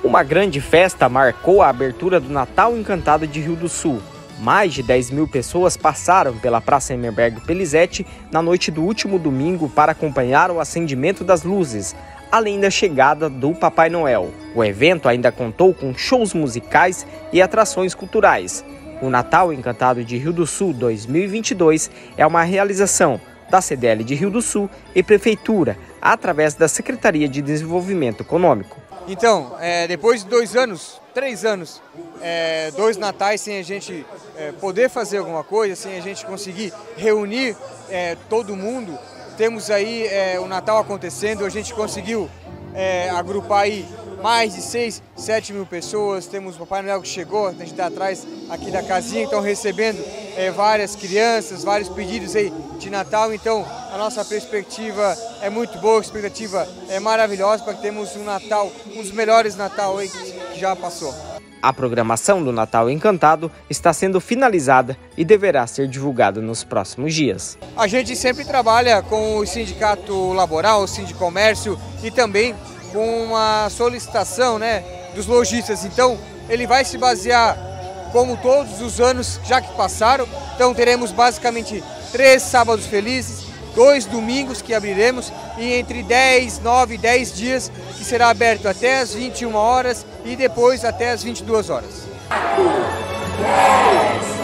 Uma grande festa marcou a abertura do Natal Encantado de Rio do Sul. Mais de 10 mil pessoas passaram pela Praça Hemerberg Pelizete na noite do último domingo para acompanhar o acendimento das luzes, além da chegada do Papai Noel. O evento ainda contou com shows musicais e atrações culturais. O Natal Encantado de Rio do Sul 2022 é uma realização da CDL de Rio do Sul e Prefeitura, através da Secretaria de Desenvolvimento Econômico. Então, depois de 3 anos, 2 natais sem a gente poder fazer alguma coisa, sem a gente conseguir reunir todo mundo, temos aí o Natal acontecendo, a gente conseguiu agrupar aí mais de 6, 7 mil pessoas, temos o Papai Noel que chegou, a gente está atrás aqui da casinha, então recebendo várias crianças, vários pedidos aí de Natal, então a nossa perspectiva é muito boa, a expectativa é maravilhosa para que temos um Natal, um dos melhores Natal aí que já passou. A programação do Natal Encantado está sendo finalizada e deverá ser divulgada nos próximos dias. A gente sempre trabalha com o Sindicato Laboral, o Sindicomércio e também com uma solicitação, dos lojistas. Então, ele vai se basear como todos os anos já que passaram. Então, teremos basicamente 3 sábados felizes, 2 domingos que abriremos e entre 9 e 10 dias que será aberto até as 21 horas e depois até as 22 horas. 10.